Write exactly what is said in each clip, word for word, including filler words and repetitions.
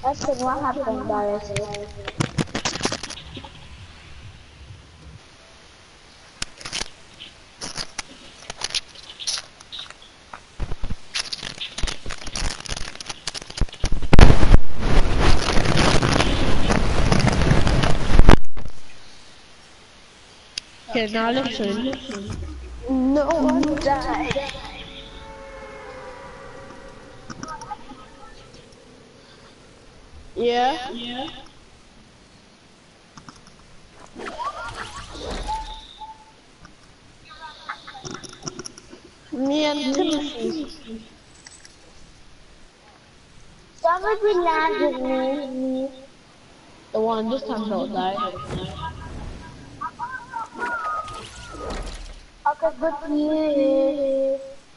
Listen, what happened, Doris? Okay, now listen. No one died. Yeah? Yeah. Me and Me and Timothy. Timothy. Somebody landed me. The one this time don't die. Okay, good for you.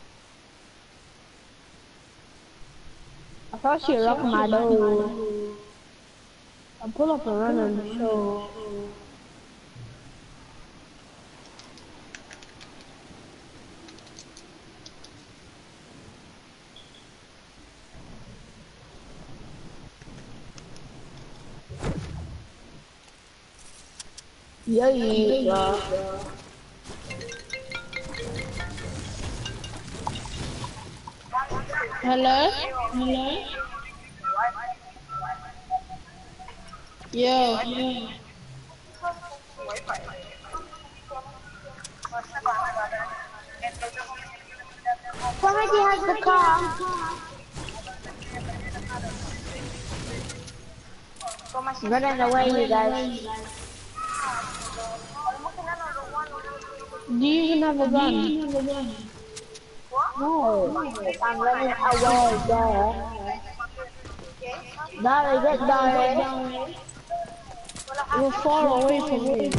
I thought she locked my door. I pull up and run on the show. Yeah, yeah. Hello? Hello? Yo. Yeah. Somebody has the car. Running away, you guys. Do you even have a Do you gun? even have a gun? No, I'm running away, there. Dory, get Dory. You're far away from him.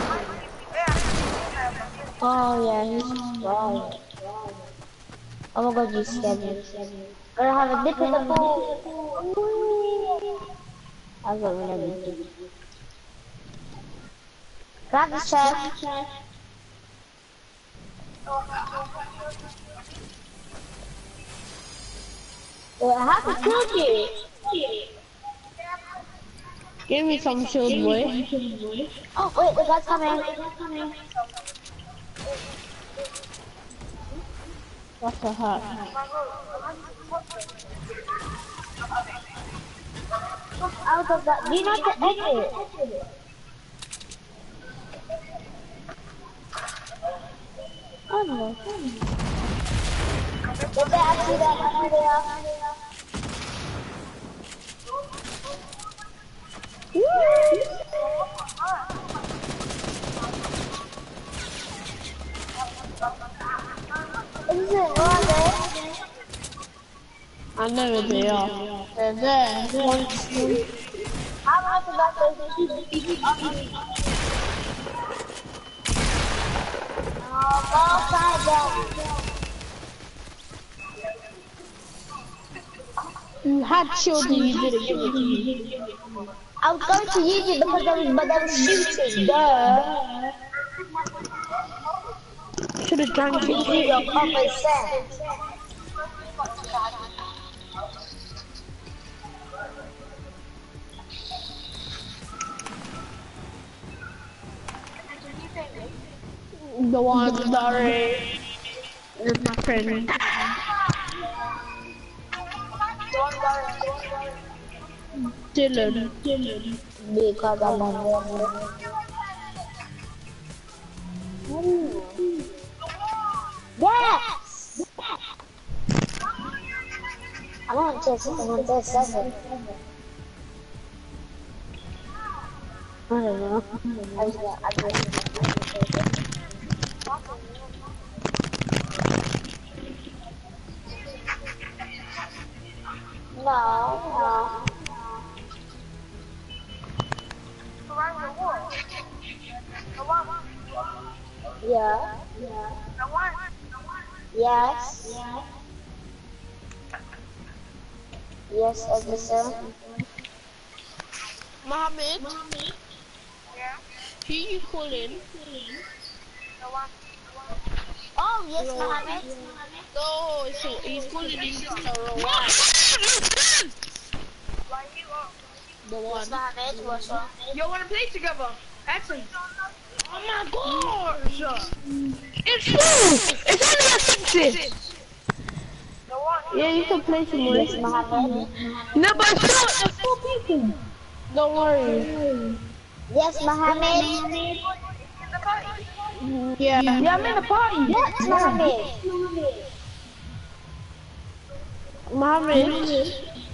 Oh yeah, he's right. Oh my god, you scared me. Gonna have a dip in the pool. I've got rid of everything. Grab the chest. Wait, I haven't killed you. Give me some shield, Give me boy. some shield, boy. Oh wait, the guy's coming. That's a hat. Out of that. Do you know the exit? Oh no. Did they actually that one there? Is it right? I know they are. They're there. One, two. How much of that does he keep on? Oh, go side down. You had shield and you didn't give it to me. I was going to use it because I was, but I was shooting. Duh. Should have drank Use it. your common sense. The one, Dory, is my friend. Dylan. Dylan. Because I'm a woman. Yes! I want to test I'm on test seven. I don't know. I was gonna, I just, no, no. Yeah. Yes. Yes, officer. Mohammed, Mohammed. who you calling? Oh, yes, No, Mohammed. no, so he's calling in Insta or what? The one. Yes, Mohammed, what's wrong? Yo, wanna play together? Actually. Oh my gosh! It's full! It's only addicted! Yeah, you can play some more. Yes, Mohammed. No, but still, there's four people! Don't worry. Yes, Mohammed. Yeah. Yeah, I'm in the party! Yes, Mohammed. Mohammed.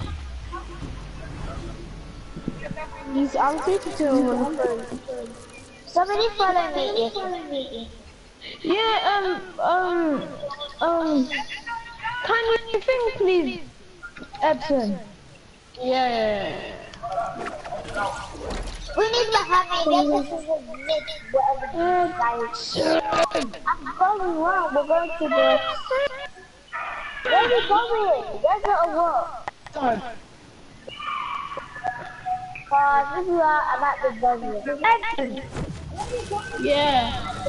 He's, I'm speaking to him on the phone. Somebody follow me. Yeah, um, um, um, can you think, please, Epson? Yeah. We need Mohammed. Yes, this is a mix. Whatever guys. I'm going wrong. We're going to the. Where are we going? There's not a walk. Cause this is where I'm at the desert. Yeah.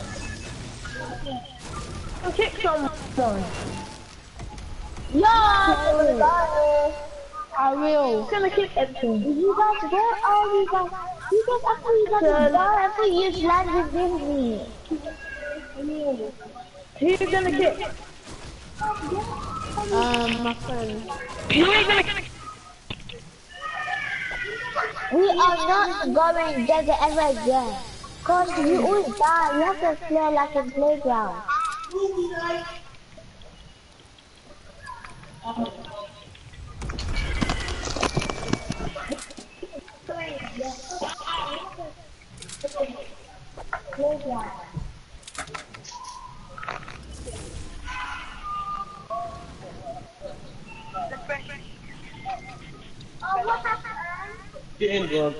Kick someone. Yo, guys. I will. I'm gonna kick Epson. You guys, where are you guys? You guys, I thought you guys were down. I thought you just landed with me. Who's gonna kick? Um, my friend. You ain't gonna kick. We are not going desert ever again. Cause you always die. You have to play like a playground. Playground. Oh, what happened? Get in, bro.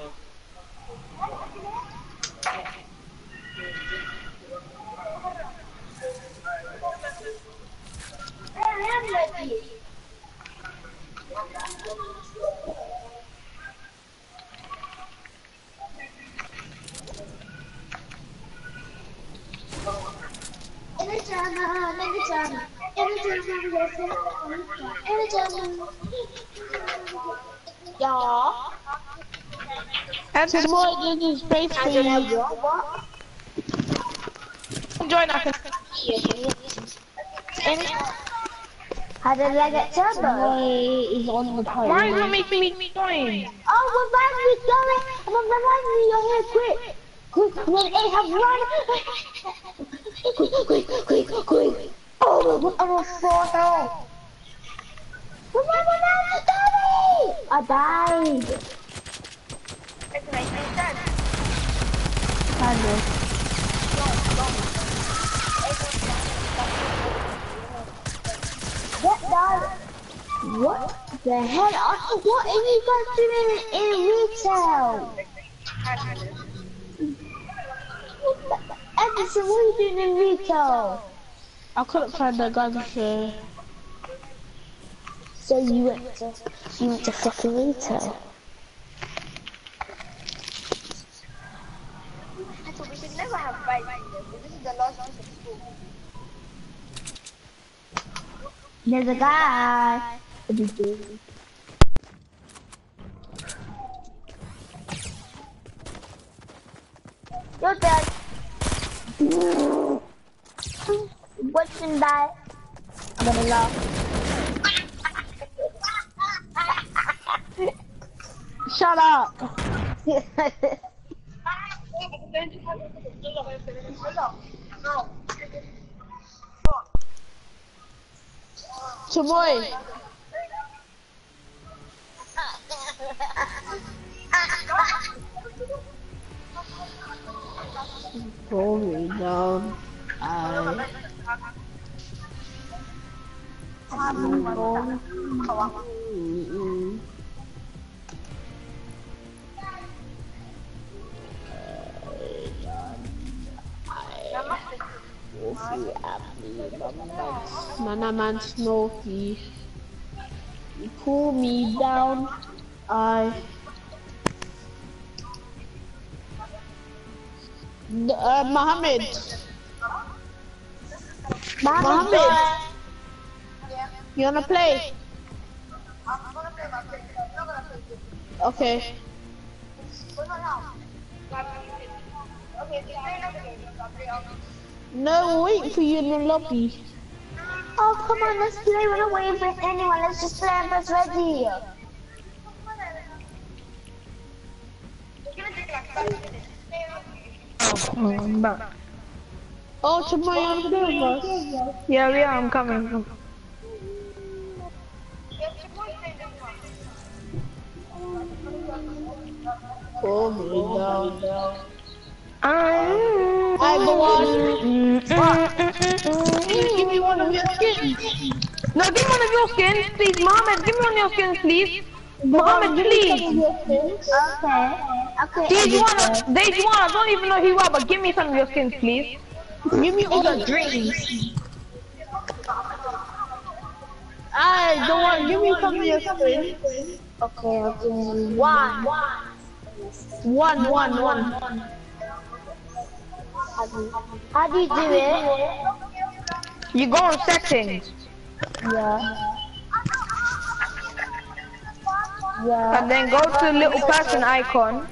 Yeah. Epson, Tomorrow there's a space for you. join us. How did I get turbo? Tomorrow is on the party. Why are you making me join? Oh, revive me, sorry. I'm revive me, you're here, quick. Quick, quick, hey, have run. Quick, quick, quick, quick. Oh my god, I'm on four health. Revive me now, sorry. I died. Kind of. Get down. What the hell? Are, what are you guys doing in retail? Edison, what are you doing in retail? I couldn't find the gun for. So you went to you went to fucking retail. We should never have fights. This is the last one of school. There's a guy. You're dead. What's in that? I'm gonna laugh. Shut up! Chaboy! Pull me down. I. Mm-mm. Man, I'm on Snowfy. You pull me down. I. Uh, Mohammed. Mohammed. You wanna play? Okay. No, wait for you in the lobby. Oh, come on, let's play. We're not waiting for anyone. Let's just play and press ready. Oh, I'm back. Oh, tomorrow I'm doing us. Yeah, yeah, I'm coming. Oh, my God. I I go on. Give me one of your skins. No, give me one of your skins, please, Mohammed. Give me one of your skins, please. Mohammed, please. Okay. Okay. Dejuana, Dejuana, I don't even know who you are, but give me some of your skins, please. Give me all the drinks. I don't want. Give me some of your skins. Okay, okay. One. One, one, one. How do you do it? You go on settings, Yeah. Yeah. and then go to the little person icon.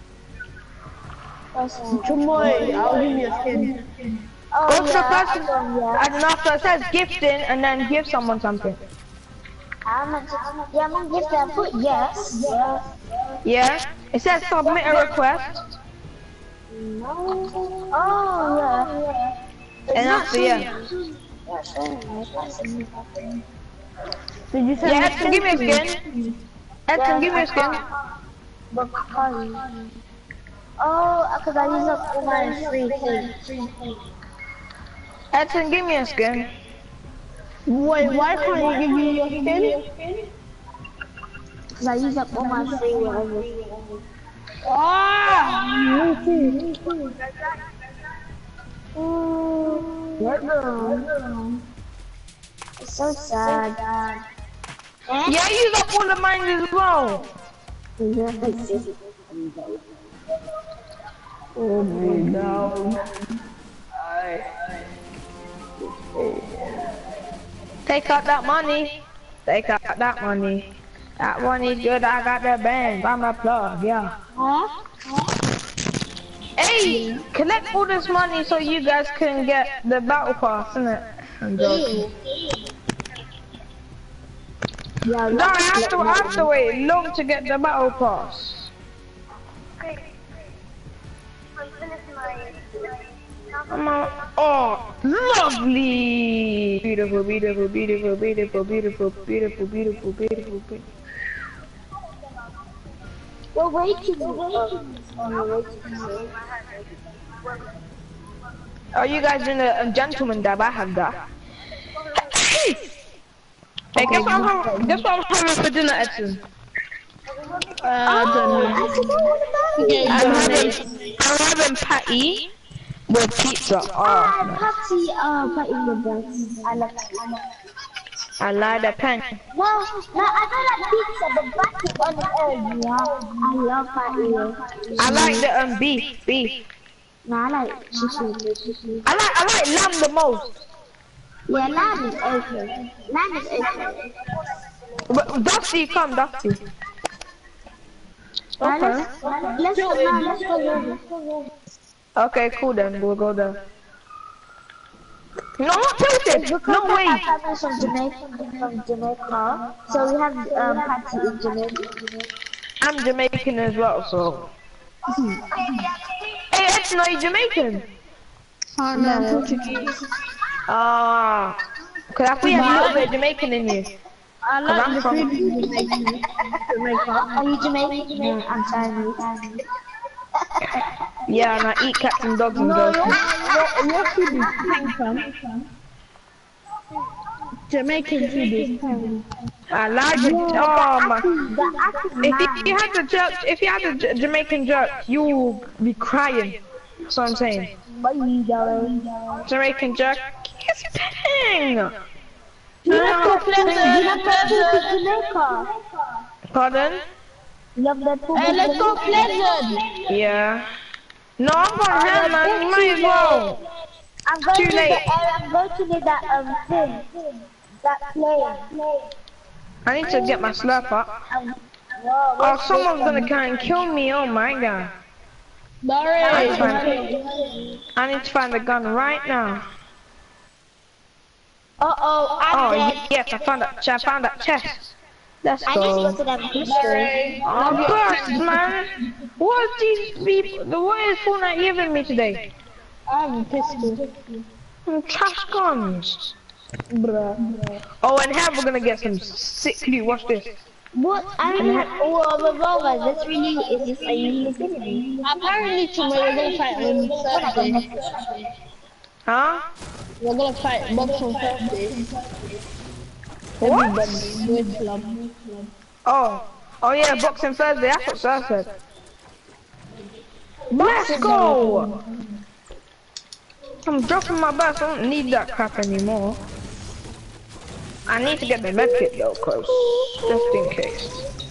Tomorrow, I'll give you a skin. Oh, Go to the yeah. person, Yeah. and then after it says gifting, and then give someone something. I'm gonna, yeah, I'm gonna give that. Put yes. Yes. Yeah? It says submit a request, No. Oh, yeah. and after, yeah. Did you send Yeah, me Edson, give me a skin. Edson, give me a skin. Oh, because I use up all my free things. Edson, give me a skin. Wait, why can't you give me your skin? Because I use up all my free whatever. Ah! It's so sad. Yeah, I use up all of mine as well. Oh my God. Take out that money. Take out that money. That money's good. I got that band. I'm a plug, yeah. Huh? Hey, collect all this money so you guys can get the battle pass, innit? I'm joking. Yeah, No, I have to, I have to wait long to get the battle pass. Come on. Oh, lovely! Beautiful, beautiful, beautiful, beautiful, beautiful, beautiful, beautiful, beautiful, beautiful. We're waiting. We're waiting. Oh, you guys in a, a gentleman dab? I have that. Hey, guess what I'm having? Guess what I'm having for dinner, Edson? Uh, I don't know. Yeah, I'm having, I'm having patty with pizza. Oh, Ah, no. Patty, uh, Patty the best. I love Patty. I like the pen. No, no, I don't like pizza, the patty on the egg. Yeah, I love Patty. I like the um beef, beef. No, I like chicken. I like, I like lamb the most. Yeah, lamb is okay. Lamb is okay. But Dusty, come, Dusty. Now Okay. let's, let's go, now let's go there. Okay, cool then. We'll go there. No, not tilted. Because No my way. family is from Jamaica, from Jamaica, so we have um, Patty in Jamaica. I'm Jamaican as well, so. Hey, Edson, are you Jamaican? Oh no, Portuguese. Ah, cause I thought you had a little bit of Jamaican in you. I Cause like I'm the from. food in Jamaica. Jamaica. Are you Jamaican? No, I'm Chinese. Yeah, and I eat cats and dogs and No, girls. your, your, your food is Jamaican. Jamaican food is Jamaican. I like it. Oh my. The accent, If, if you had the jerk, if you had the J Jamaican jerk, you will be crying. That's what I'm saying. What are you doing? Jamaican jerk. Yes, ping. You have to play Jamaica. Pardon? Love that food. Hey, let's go Pleasant. Yeah. No, I'm going home, man. You might as well. I'm going Too to late. the area. I'm going to do that um thing. That plane. I need to get my slurp up. Um, Oh, someone's gonna come and kill me. Oh my god. I need to find, I need to find the gun right now. Uh oh, I'm Oh dead. yes, I found that. I found that chest. Let's I need to go. go to that mystery. Oh, burst, man. What is these people? What is Fortnite giving me today? I have a pistol. Mm, Trash guns. Bruh. Oh, and here we're gonna get some sick loot. Watch this. What? I don't have oh, a revolver. That's really, is this a utility? Apparently tomorrow we're gonna fight on Thursday. Huh? We're gonna fight Bobs on Thursday. What? Everybody, with club. Oh. Oh yeah, boxing Thursday. That's what Sir said. Let's go. I'm dropping my bus. I don't need that crap anymore. I need to get the med kit though, cause just in case.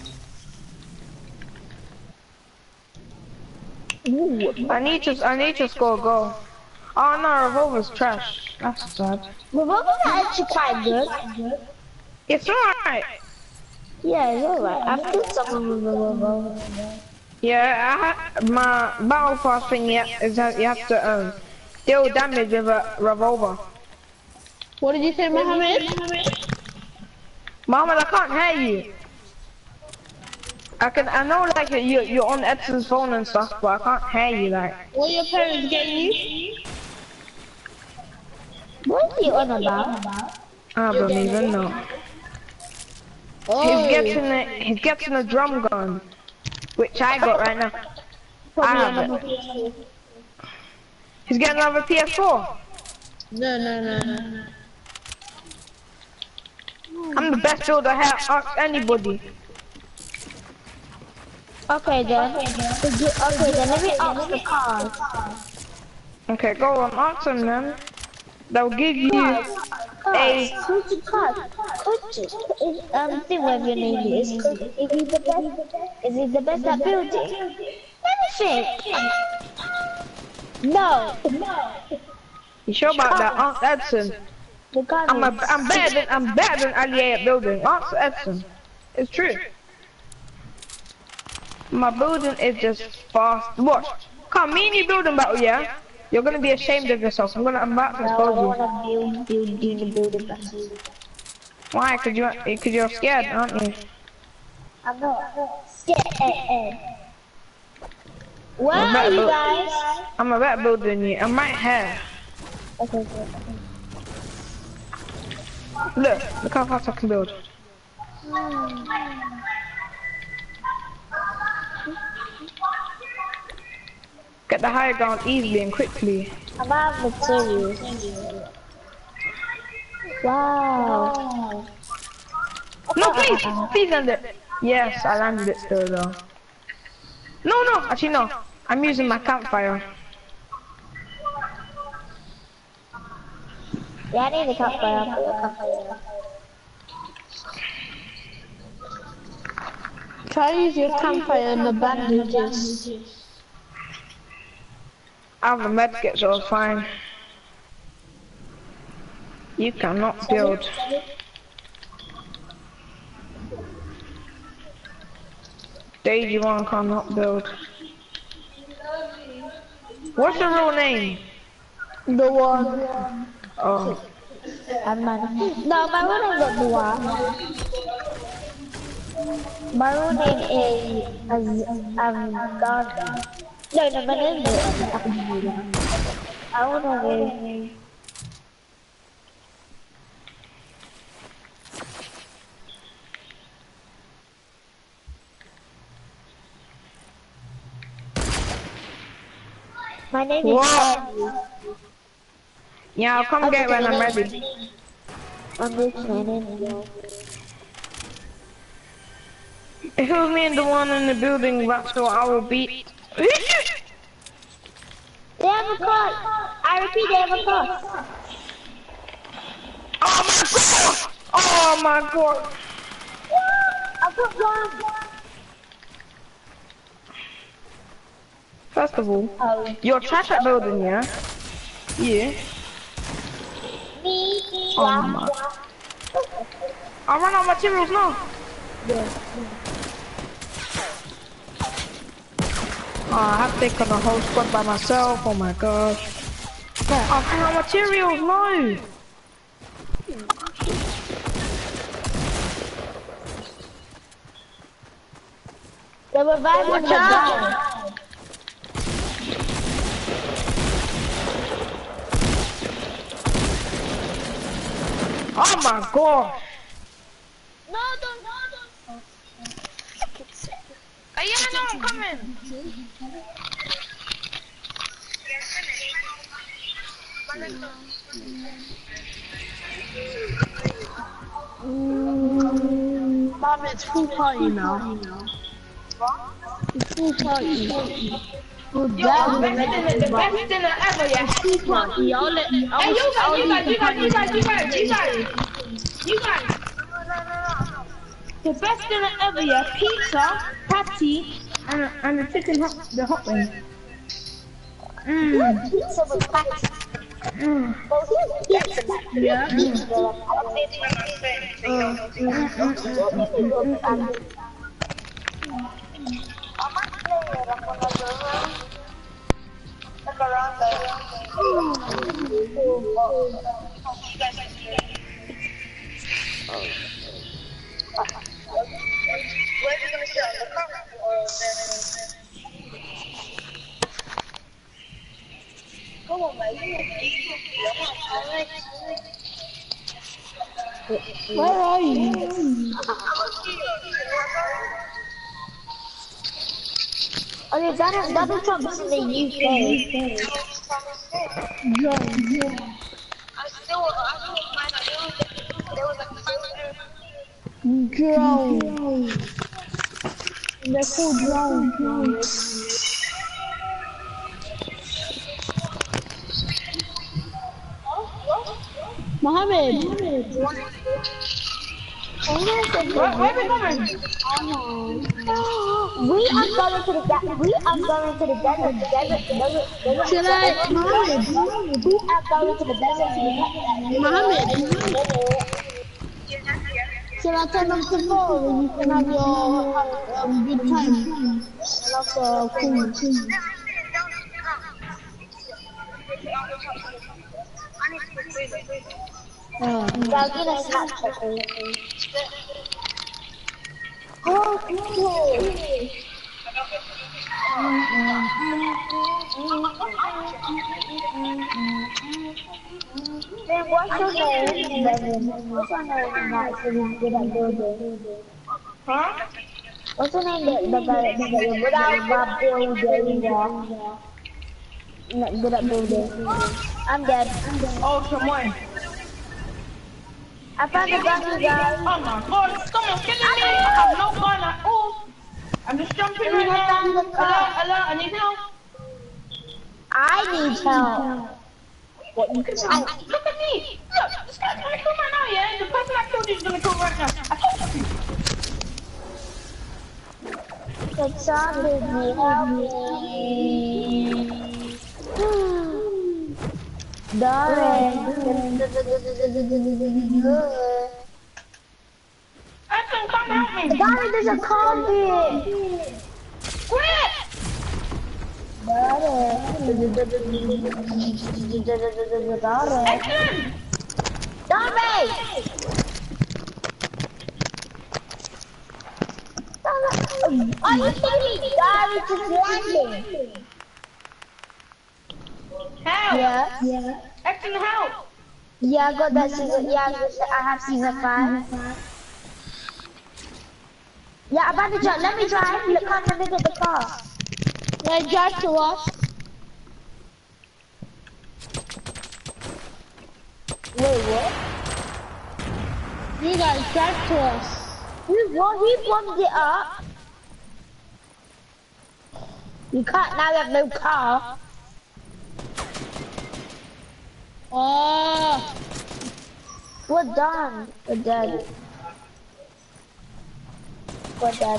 Ooh, I need to. I need to score a goal. Oh no, revolver's trash. That's sad. Revolvers are actually quite good. It's alright. Yeah, it's alright. I've killed someone with a revolver. Yeah, I ha my battle pass thing. Yeah, is that you have to um deal damage with a revolver. What did you say, Mohammed? Mohammed, I can't hear you. I can. I know like you you're on Edson's phone and stuff, but I can't hear you like. What are your parents getting you? What are you on about? I don't even know. Oh, He's getting a he's getting a drum gun, which I got right now. I have it. He's getting another P S four. no, no, no, no. I'm the best builder here. Ask anybody. Okay then. Okay then, let me ask the cars. Okay, go on. Ask them then. They'll give you Cars. a. Who's the cars? Coach. Is um thing whatever your name is. Coach. Is he the best? Is he the best at building? Let me think. No. You sure about that? Ask Edson. The gun I'm a, is- I'm better than I'm better than Ali A at building. Ask Edson. It's true. My building is just fast. Watch. Come, me and you building battle, yeah? You're gonna be ashamed of yourself. I'm gonna I'm about to No, I expose don't you. wanna build, build, build, the building battle. Why? Cause you cause you're scared, aren't you? I'm not scared. Where I'm are better you build- guys? I'm a better builder than you. I'm right here. Okay, good. Look, look how fast I can build. Get the higher ground easily and quickly. I'm out of materials. Wow. No, please, please land it. Yes, I landed it still though. No, no, actually no. I'm using my campfire. Yeah, I need a campfire. I'll put a campfire. Try to use your campfire and the bandages. I have a medkit, so it's fine. You cannot build. Stage one cannot build. What's your real name? The one. Oh. I'm man. No, my real name is the one. My real name is Az- um Gandhi. No, no, my name is I wanna be. My name is What? Gandhi. Yeah, I'll come get it when I'm ready. I'm rich, my name is Gandhi. If it was me and the one in the building, that's what I will beat. They have a car. I repeat, they have a car. Oh my god! Oh my god! I put one. First of all, Oh, you're trash at building, yeah? Yeah. me. Oh my. I run out of materials now. I have taken the whole squad by myself. Oh my gosh. Oh, hang on, materials, no. They were reviving the guy. Oh my gosh. No, don't, no, don't. Oh, yeah, no, I'm coming. Mm, Mom, it's full party now. It's full party. Well, Yo, the best dinner, the best dinner ever, yeah. full party. Y'all let. Hey, you guys, you guys, you guys, you guys, you guys, you guys, you guys. The best dinner ever, yeah. Pizza, patty, and a, and a chicken hot, the hot wing. Mmm. Pizza with patty. Mm. Well, here's pizza with Yeah. pizza. Come on, man. Where are you? Okay, Donald, Donald Trump is in the U K. Yo, I still, I still find out there was a drone. They're called drones. Mohammed. Where, where we going? We are going to the ga- we are going to the desert. Desert, desert, desert. Should I, Mohammed? We are going to the desert. Mohammed. Should I turn off the phone and you can have your um, good time? That's uh, cool. Uh, Now get us hot chocolate. Oh, cool. Then what's your name, Devin? What's your name, Matt, so we can get that building? Huh? What's your name, the, the guy that got without Bob building? No, get that building. I'm dead. I'm dead. Oh, someone. I found the gun, you guys. Oh my god, someone's killing me! I have no gun at all! I'm just jumping right now. Hello, hello, I need help. I need help. What you can help? Look at me! Look, this guy's gonna kill right now, yeah? The person I killed is gonna kill right now. I told you! Can somebody help me? Darling. Ethan, come help me! Darling, there's a coffee. Quit! Darling. Ethan! Darling. Are you kidding me? Darling just landing. Help! Yeah. Yeah. Ethan, help! Yeah, I got that season. Yeah, I have season five. Yeah, I'm about to drive. Let me drive. Look, come let me get the car. yeah, drive to us. Wait, what? You guys, drive to us. We won. We warmed it up. You can't now. We have no car. Oh, We're done. We're dead. We're dead.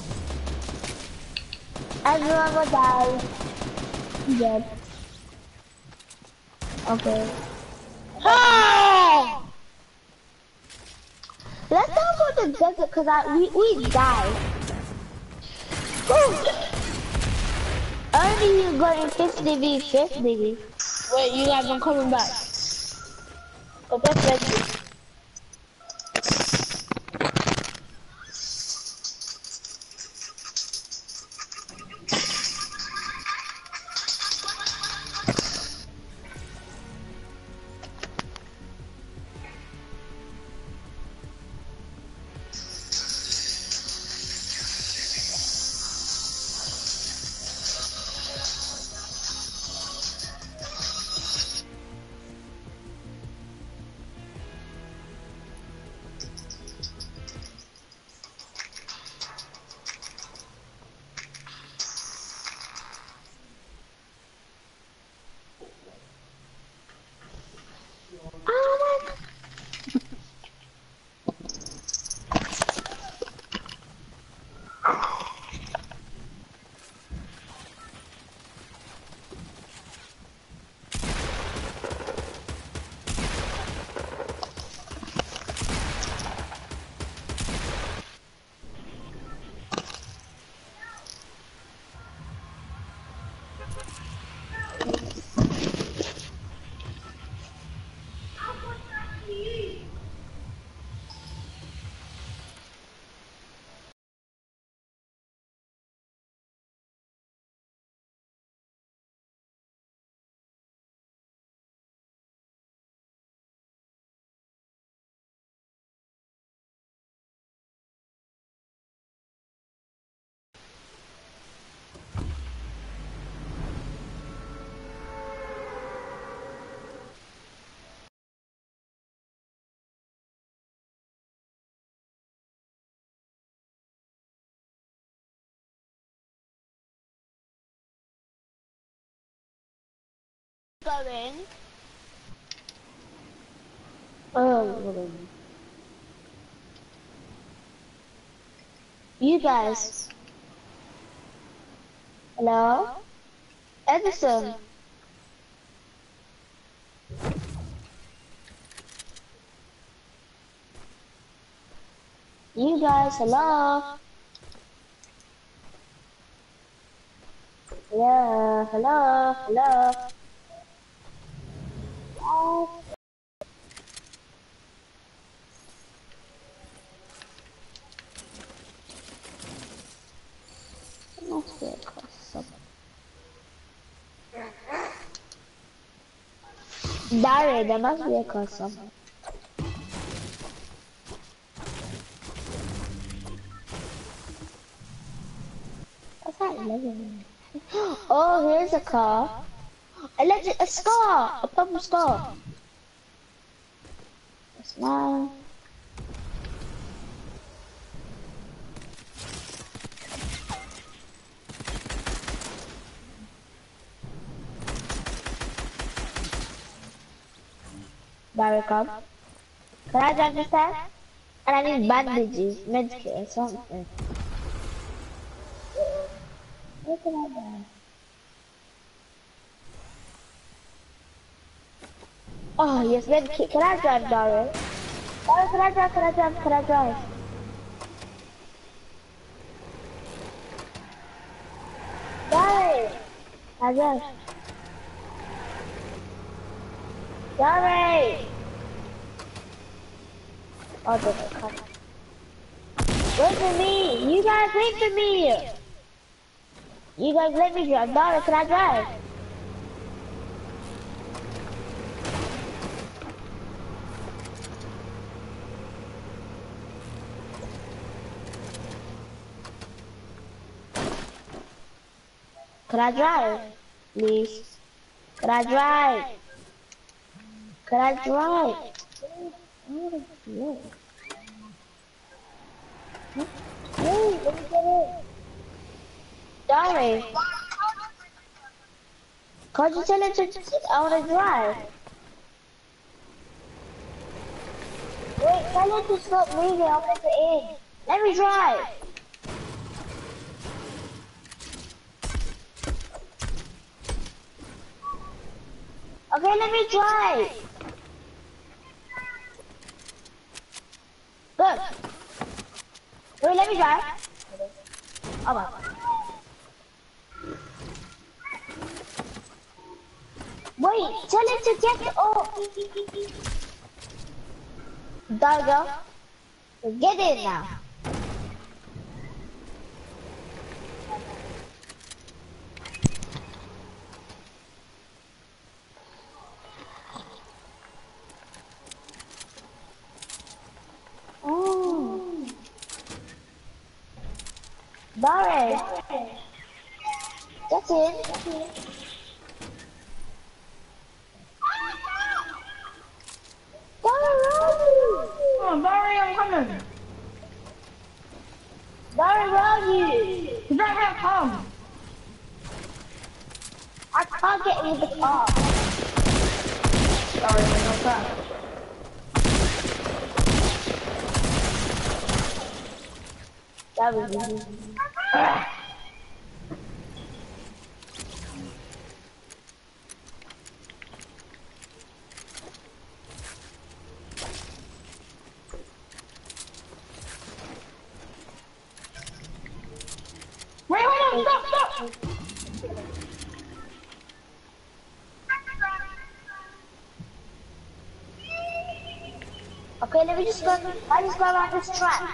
Everyone will die. Dead. Okay. oh! Let's go for the desert because I we we died. Only you got in fifty v fifty. Wait, you guys are coming back. But that's ready. Going. Oh, you guys. Hello? Edison. You guys, hello? Yeah, hello, hello. Oh. There must be a cross somewhere. Dari, there must be a cross somewhere. What's that eleven? Oh, here's a car. A legend, a scar, a purple scar. That's mine. Barry, come. Can I drive this time? And I need bandages, medkit or something. What can I do? Oh, yes, medkit. Can I drive, Daryl? Daryl, can I drive, can I drive, can I drive? Daryl! I drive. Daryl! Oh, there's a car. Wait for me! You guys wait for me! You guys let me drive. Daryl, can I drive? Can I drive? Please. Can I drive? Can I drive? I want to drive. Hey, let me get in. Sorry. Can't you tell it to I want to drive? Wait, tell it to stop moving. I'll get it in. Let me drive. Okay, let me drive. Look. Wait, let me drive. Oh my God. Wait, tell him to get up. Doggo, get in now. Oh. Barry, get in. Oh, Barry, I'm coming. Barry, where are you? You don't have come. I can't get in the car. Sorry, man, I'm back. That was easy. Ah. Wait, hold on, stop, stop! Okay, let me just go. I just go around this track.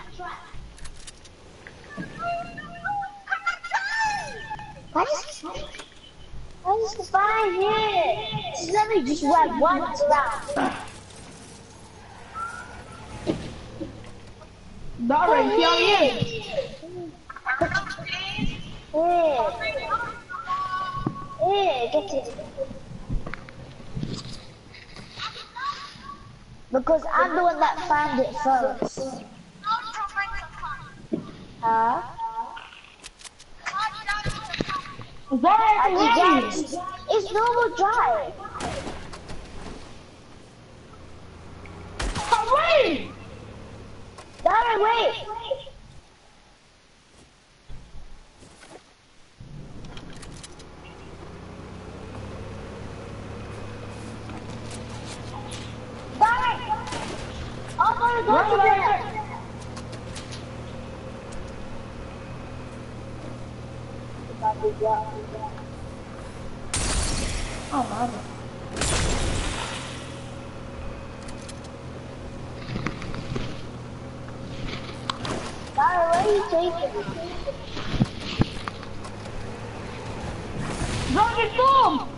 I just, I just find here. Just let me just run once around. Barry, see how he is? Yeah. Yeah, get it. Because I'm the one that found it first. Huh? Barry, I ready? just, it's normal drive. Hurry! Darren, wait. Darren! I'm gonna go Run, to run, there. run. Oh, my God. Darren, where are you taking me? Run the storm!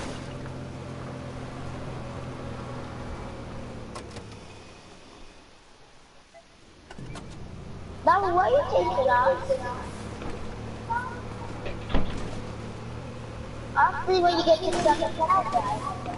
Darren, where are you taking us? I'll see when you get to the second paradise.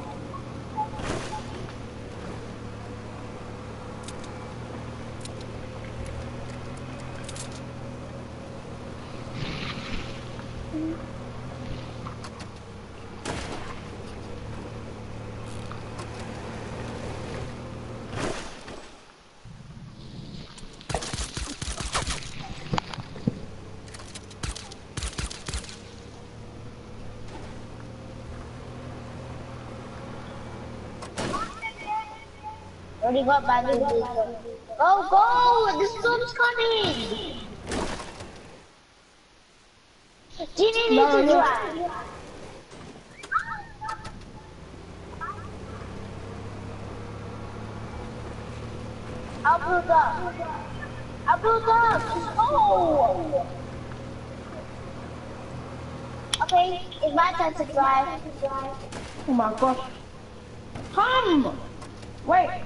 Already got my new vehicle. Go, go! The storm's coming! Do you need me No, to no. drive? I'll build up. I'll build up. Oh! Okay, it's my turn to drive. Oh my gosh. Come! Wait.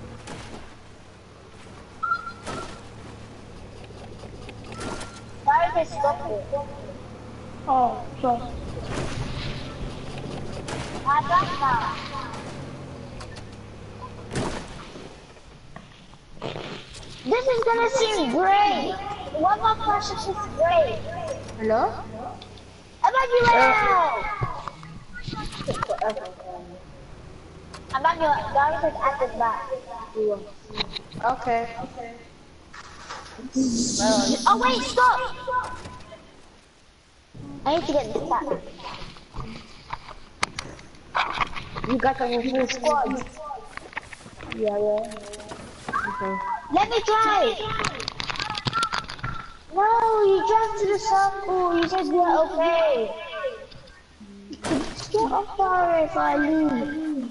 Sorry to stop it. Oh, so. I got now. This is gonna seem great. One more question is great. Hello? Emmanuel! Emmanuel, Gary said at the back. Okay. Oh wait, stop! I need to get this back. You got a full squad. Yeah, yeah. Okay. Let me drive! No, you drive to the circle. You said you're okay. Get off there if I leave.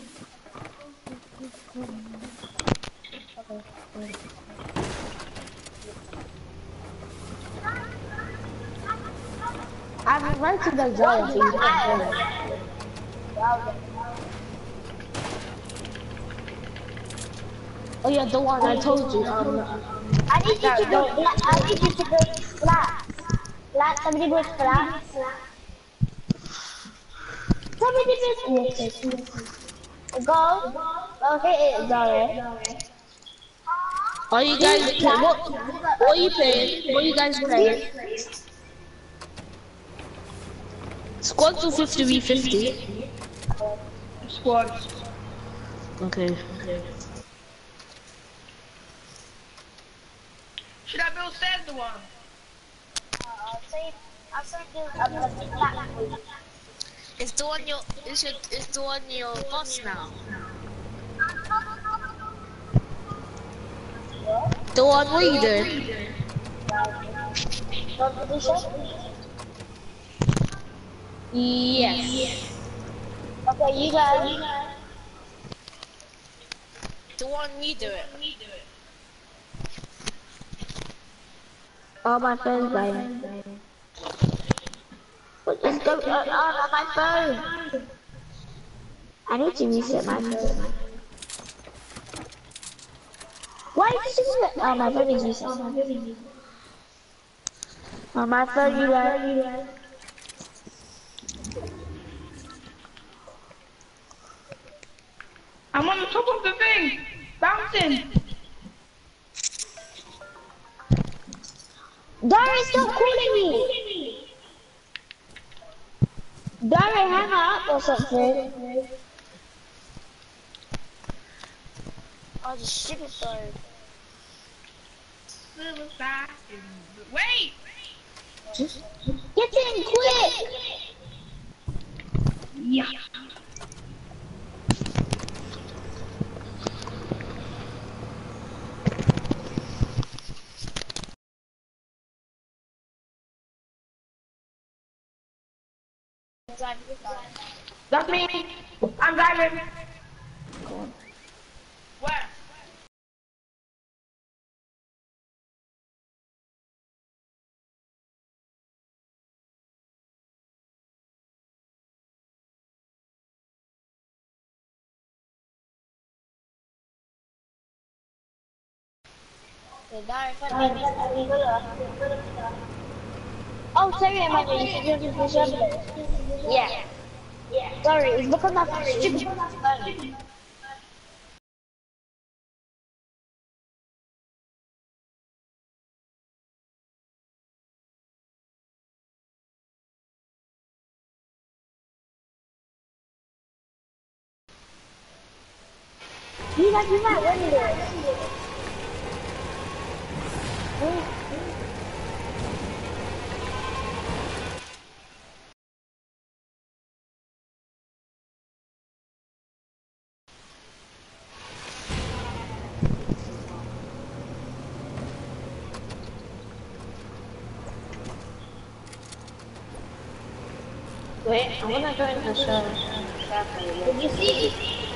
I've rented the zone, so you can't do it. Oh yeah, the one I told you. Um, I need you to go flat. I need you to go flat. Flat, somebody goes flat. Somebody goes flat. Go. Go hit it, Zara. are you guys play, what? What are you playing? What are you guys playing? Squads or fifty v fifty? Squads. Okay. Should I build stairs the one? I'll say, I'll say do a flat. Is the one your is your is the one your boss now? The one what are you doing? Competition? Yes. Okay, you guys. The one you do it. Oh, my phone's dying. What is going on on my phone? I need to reset my phone. Why is this reset? Oh, my phone is reset. On my phone, you guys. I'm on the top of the thing, bouncing. Dara, stop calling me! Dara, hang up or something. Oh, the stupid phone. Wait! Get in, quick! Yeah. That's me. I'm driving. Where? Oh, sorry, Amanda, you said you were the Yeah. Yeah. Sorry, it's because of my stupid phone. You might, you might win this. Wait, I wanna go in the show. Did you see?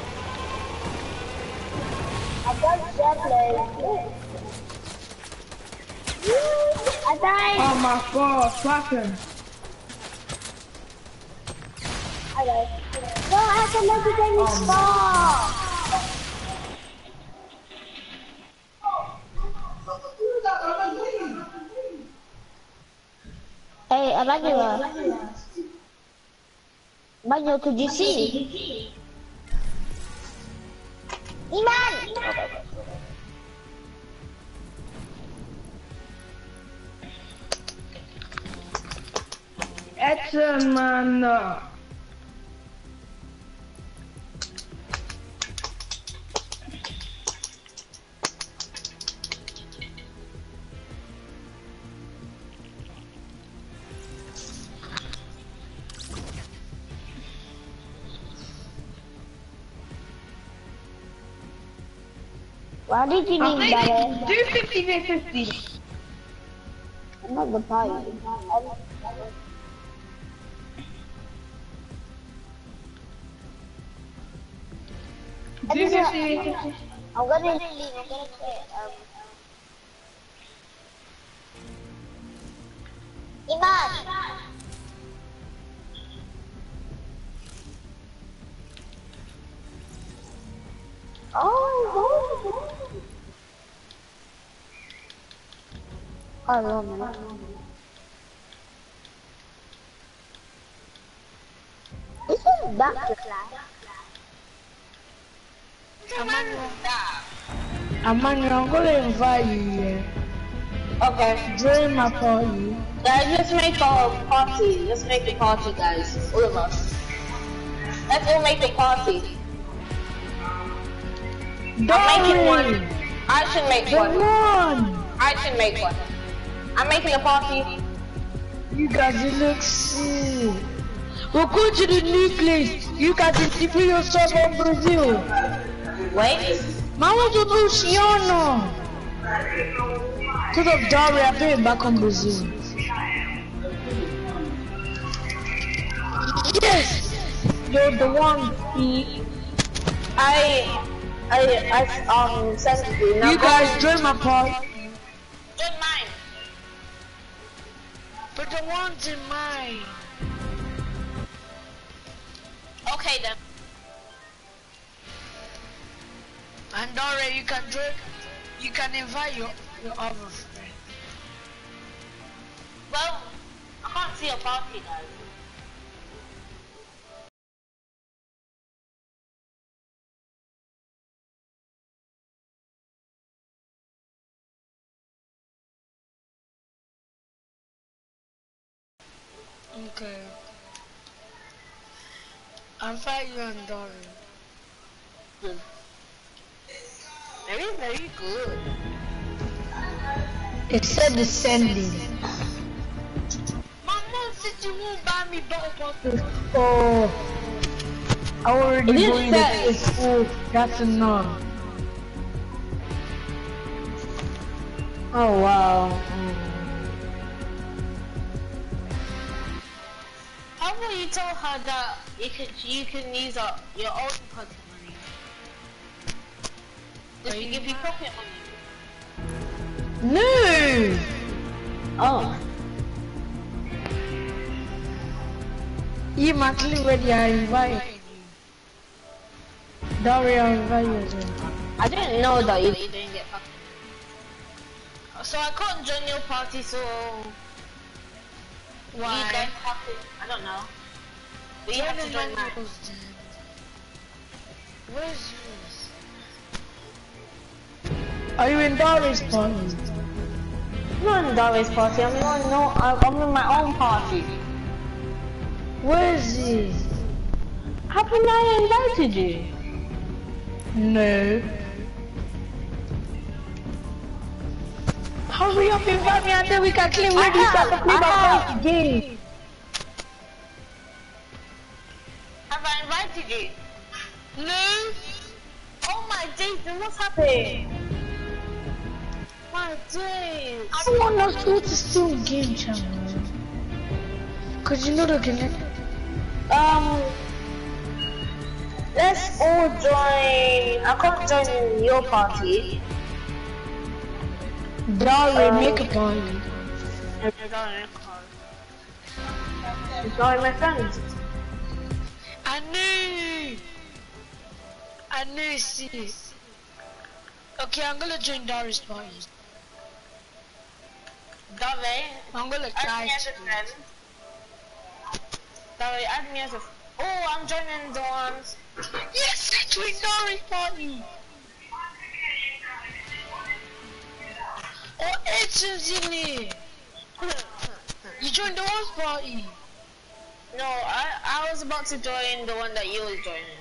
I got Zeppelin. I died. Oh my gosh, what happened? I died. No, I can never get any star. Hey, Emmanuel. Emmanuel, could you see? Iman! Excellent, man. Why did you need that? Do fifty v fifty. I'm not the party. I You just, can uh, see. I'm gonna leave. I'm gonna say, um, Iman. Oh, hello, man. This is back to class. Emmanuel, Emmanuel, I'm gonna invite you here. Okay. Join my party. Guys, let's make a party. Let's make a party, guys. All of us. Let's all make a party. I'm making one. I should make The one. one. I should make one. I'm making a party. You guys, you look sick. We're going to the new place. You guys interview yourself in Brazil. Wait. Mama to Luciano. Because of Daria being back on Brazil. Yes! You're the one. He, I, I, I, um, sent you. Now you go guys and- join my party. Join mine. But the one's in mine. Okay then. And Daria, you can join. You can invite your, your other friend. Well, I can't see a party, guys. Okay. I'll invite you and Daria. Very, very good. It said descending. My mom said you won't buy me bottle bottles. Oh, I already It is going sad. to school. That's enough. Oh wow. How about you tell her that you can you can use uh, your own pocket money? Just to give you pocket money. No. Oh. You actually ready? I invite you. Daria, I invite you as well. I didn't know that you, you didn't get pocket money. So I can't join your party, so you guys Why? have to, I don't know. But you have to join mine. Where's yours? Are you in Daria's party? I'm not in Darwin's party, I'm in, no, I'm in my own party. Where is he? Haven't I invited you? No. Hurry up, invite me until we can claim ready I start to have, play I my have. first game. Have I invited you? No. Oh my days, then what's happening? My days. I don't want us to go to still game channel. Cause you know the connect. Um, let's all join. I can't join your party. Daria, Um, make a party. Join my friends. I knew. I knew. See. Okay, I'm gonna join Daria's party. Dave, I'm gonna add try me as a to. friend. Dave, add me as a. Oh, I'm joining the ones. Yes, I joined Daria's party. Oh, Edson's in it. You joined the one's party. No, I I was about to join the one that you were joining.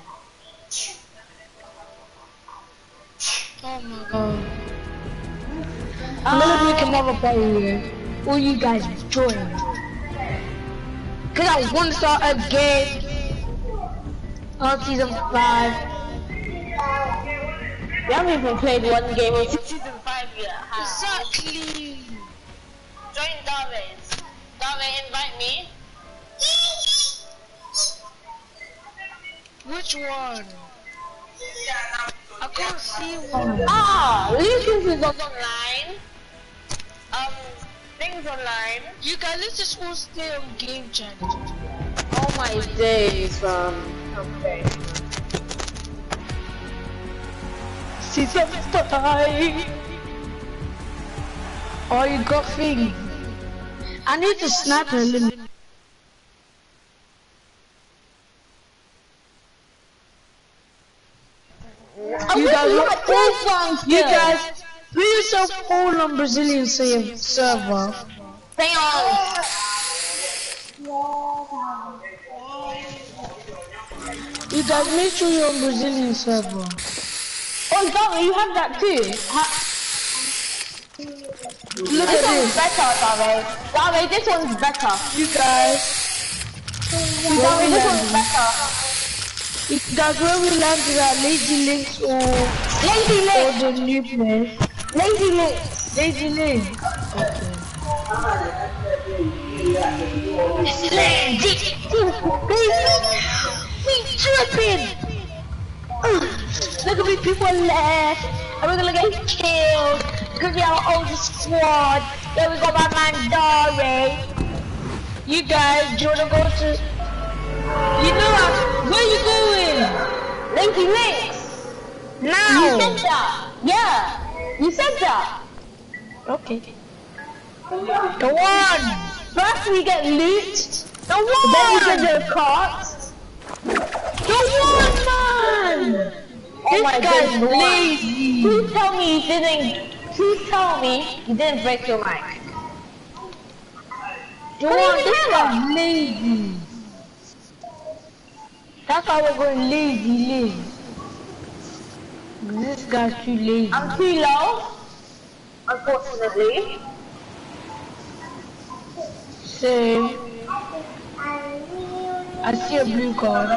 Oh my god. I'm gonna make another party here. All you guys join. Cause I want to start a game on season five. We haven't even played one game in season five yet. How? Exactly. Join Davids. David, invite me. Which one? I can't see one. Ah, Lucas is online. Um, things online. You guys, let's just all stay on game chat. Oh my days, um. Okay. See some time. Oh, you got thing. I need to snap a little. You guys, what, you guys, put yourself all on Brazilian server. Stay on. You guys, make sure you're on Brazilian server. Oh, Dara, you have that too. Ha Look this at one's this. better, Dara. Dara, this one's better. You guys, Dara, we this landed? one's better. You guys, where we landed at Lazy Links or, Lazy or Link. the new place? Lazy Link. Lazy Link. Lazy We tripping. Look at me, people left. And we're gonna get killed. Cause we are our oldest squad. Then we got my man Dari. You guys, do you wanna go to? You know what? Where you going? Lazy Links. Now. You said that. Yeah. You said that. Okay. Go on. First we get loot. Go Then we on. get the carts. Go on, man. Oh This my guy's goodness. lazy. Please tell me you didn't. Please tell me you didn't break your mic. Go on, this guy's lazy. That's why we're going lazy, lazy. This guy's too lazy. I'm too low. Unfortunately. Same. I see a blue card.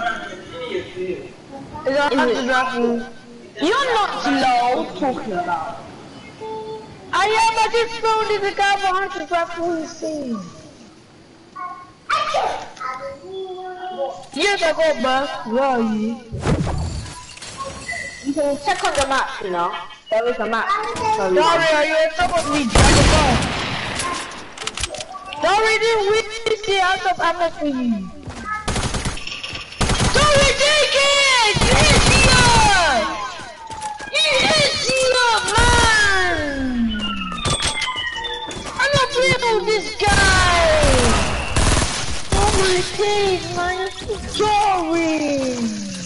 Is that Is not it? the raffle? You're not low talking about. I am, I just found it, the guy behind the raffle insane. Yes, I got back. Where are you? You can check on the map, you know. There is a map. Sorry, are you on top of me? Dragon Sorry, didn't win the out of ammo for you. Sorry, take it! You idiot! You idiot, man! I'm not playing with this guy! Oh my days, man, you're so sorry!